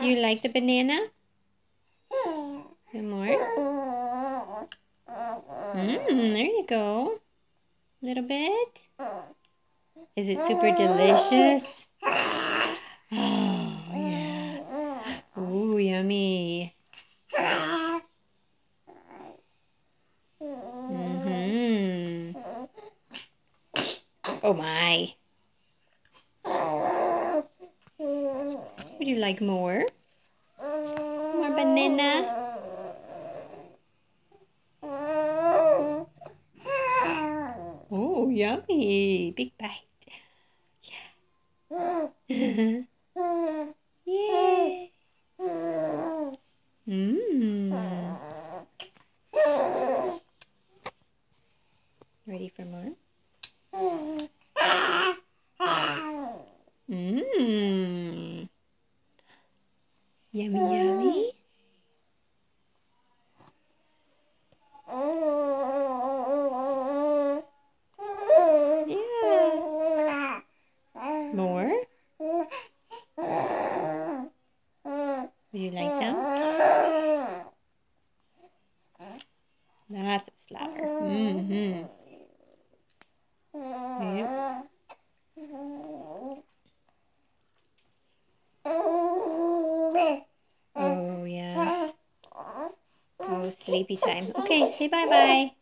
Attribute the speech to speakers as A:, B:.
A: Do you like the banana? Some more? There you go. A little bit. Is it super delicious? Oh, yeah. Ooh, yummy. Oh my. Would you like more? More banana? Oh, yummy. Big bite. Yeah. Yay. Ready for more? Yummy, yummy. Yeah. More? Would you like some? That's a slapper. Yep. Oh, yeah. Oh, sleepy time. Okay, say bye-bye.